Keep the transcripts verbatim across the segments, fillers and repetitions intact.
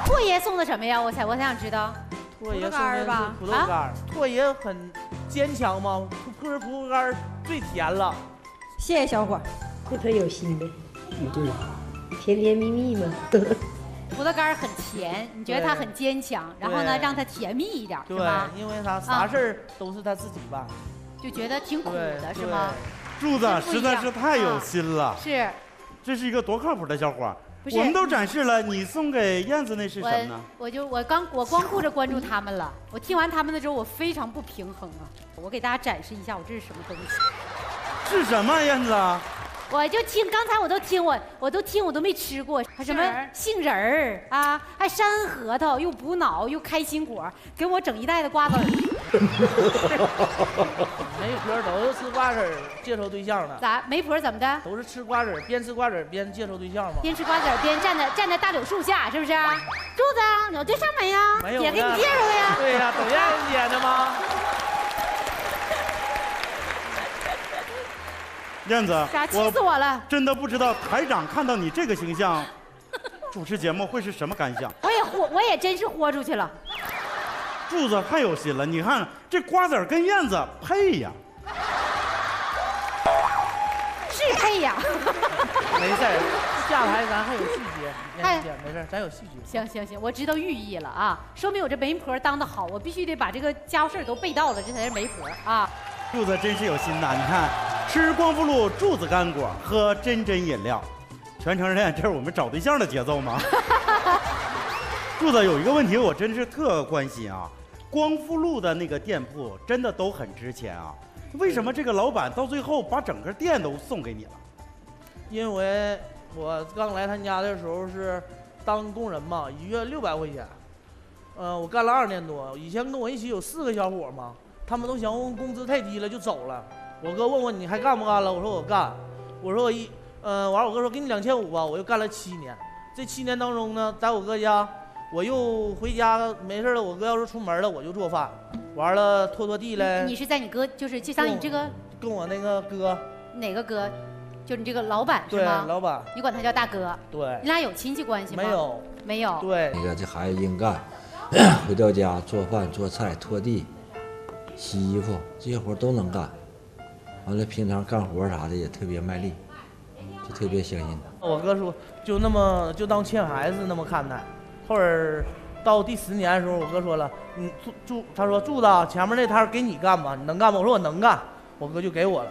拓爷送的什么呀？我才我想知道。 拓爷送的是土豆干儿。拓爷很坚强吗？破葡萄干儿最甜了。 谢谢小伙。 不特有心的。嗯，对。甜甜蜜蜜嘛。 葡萄干很甜，你觉得它很坚强，然后呢，让它甜蜜一点，是吧？ 对，因为他啥事儿都是他自己办， 就觉得挺苦的，是吗？ 柱子实在是太有心了， 是， 这是一个多靠谱的小伙。我们都展示了，你送给燕子那是什么呢？ 我就我刚我光顾着关注他们了，我听完他们的之后，我非常不平衡啊！我给大家展示一下，我这是什么东西？ 是什么燕子？ 我就听，刚才我都听，我我都听，我都没吃过，还什么杏仁儿啊，还山核桃，又补脑又开心果，给我整一袋的瓜子儿。 媒婆都是吃瓜子儿介绍对象的。 咋？媒婆怎么的？ 都是吃瓜子儿，边吃瓜子儿边介绍对象嘛。 边吃瓜子儿边站在站在大柳树下，是不是？柱子，你有对象没呀？ 没有。 姐给你介绍的呀。 对呀，都让人姐的吗？ 燕子， 气死我了！ 真的不知道台长看到你这个形象，主持节目会是什么感想？ 我也豁，我也真是豁出去了。 柱子太有心了，你看这瓜子跟燕子配呀， 是配呀。 没事，下台咱还有细节，燕姐没事，咱有细节。 行行行，我知道寓意了啊，说明我这媒婆当得好，我必须得把这个家务事都背到了，这才是媒婆啊。 柱子真是有心呐！你看，吃光复路柱子干果，喝真真饮料，全程练，这是我们找对象的节奏吗？柱子有一个问题，我真是特关心啊。光复路的那个店铺真的都很值钱啊，为什么这个老板到最后把整个店都送给你了？ 因为我刚来他家的时候是当工人嘛，一月六百块钱，呃，我干了二年多，以前跟我一起有四个小伙嘛。他们都嫌我工资太低了就走了。我哥问我你还干不干了？我说我干。我说我一，呃，完我哥说给你两千五吧。我又干了七年。这七年当中呢，在我哥家，我又回家没事了。我哥要是出门了，我就做饭，完了拖拖地嘞。 你是在你哥，就是就像你这个跟我那个哥。 哪个哥？就你这个老板是吗？ 对，老板。 你管他叫大哥。 对。 你俩有亲戚关系吗？ 没有。 没有。 对。 那个这孩子硬干，回到家做饭、做菜、拖地。洗衣服这些活都能干，完了平常干活啥的也特别卖力，就特别相信他。 我哥说就那么就当欠孩子那么看待。后儿到第十年的时候，我哥说了，你住住，他说柱子前面那摊给你干吧，你能干吗？我说我能干，我哥就给我了。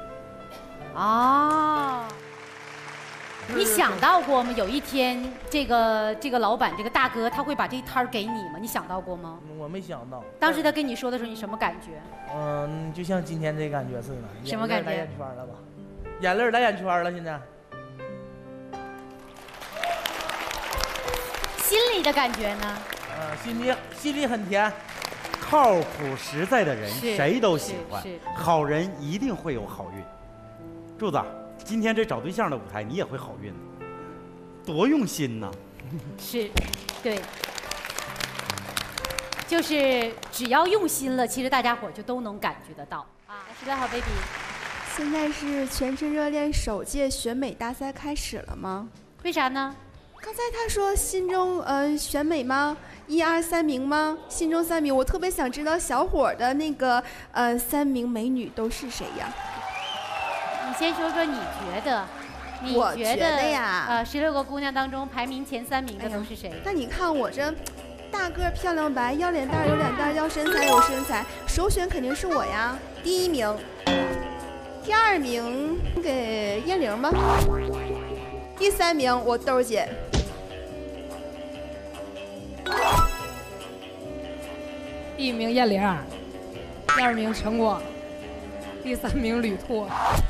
啊。你想到过吗？有一天，这个这个老板，这个大哥，他会把这一摊给你吗？你想到过吗？ 我没想到。 当时他跟你说的时候，你什么感觉？ 嗯，就像今天这感觉似的。 什么感觉？ 来眼圈了吧？眼泪来眼圈了，现在。 心里的感觉呢？ 嗯，心里心里很甜。 靠谱实在的人谁都喜欢，好人一定会有好运。柱子。今天这找对象的舞台，你也会好运的，多用心呐！ 是，对，就是只要用心了，其实大家伙就都能感觉得到啊。十八号 baby， 现在是全身热恋首届选美大赛开始了吗？ 为啥呢？ 刚才他说心中呃选美吗？一二三名吗？心中三名，我特别想知道小伙的那个呃三名美女都是谁呀？ 你先说说，你觉得，你觉得呀？呃，十六个姑娘当中排名前三名的都是谁？ 那你看我这大个漂亮白，要脸蛋有脸蛋，要身材有身材，首选肯定是我呀，第一名。第二名给燕玲吧，第三名我豆姐。 第一名燕玲，第二名陈光，第三名吕兔。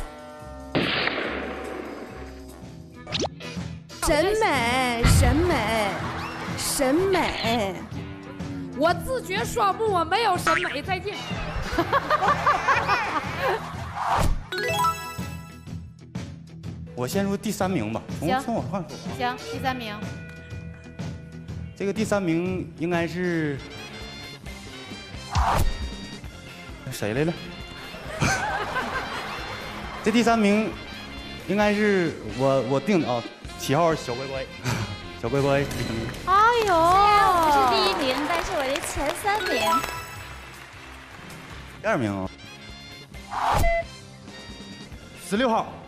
审美，审美，审美。 我自觉双目，我没有审美。再见。 我先说第三名吧，从从我看说。 行，第三名。 这个第三名应该是谁来了？这第三名应该是我我定的啊。七号小乖乖，小乖乖。 哎呦， 我是第一名，但是我的前三名。 第二名哦，十六号。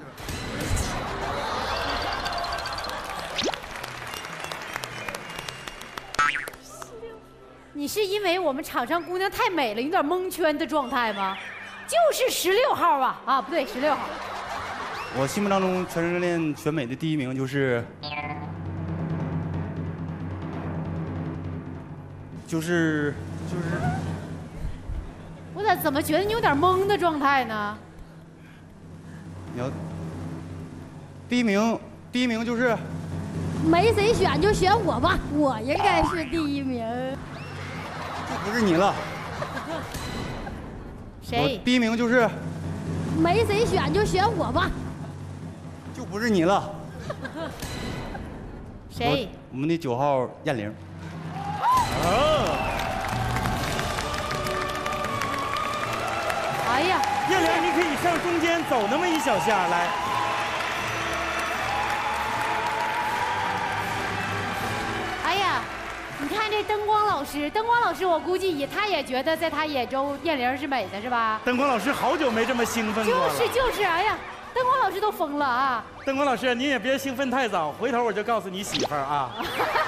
你是因为我们场上姑娘太美了，有点蒙圈的状态吗？就是十六号啊啊，不对，十六号。 我心目当中全身练全美的第一名就是，就是就是。 我咋怎么觉得你有点懵的状态呢？ 你要第一名，第一名就是。 没谁选就选我吧，我应该是第一名。 就不是你了。 谁？ 第一名就是。 没谁选就选我吧。 就不是你了。 谁？ 我们的九号燕玲。 哦。 哎呀， 燕玲，你可以上中间走那么一小下来。 哎呀，你看这灯光老师，灯光老师，我估计也他也觉得在他眼中燕玲是美的，是吧？ 灯光老师好久没这么兴奋过了。 就是就是，哎呀，灯光老师都疯了啊！ 灯光老师，你也别兴奋太早，回头我就告诉你媳妇儿啊。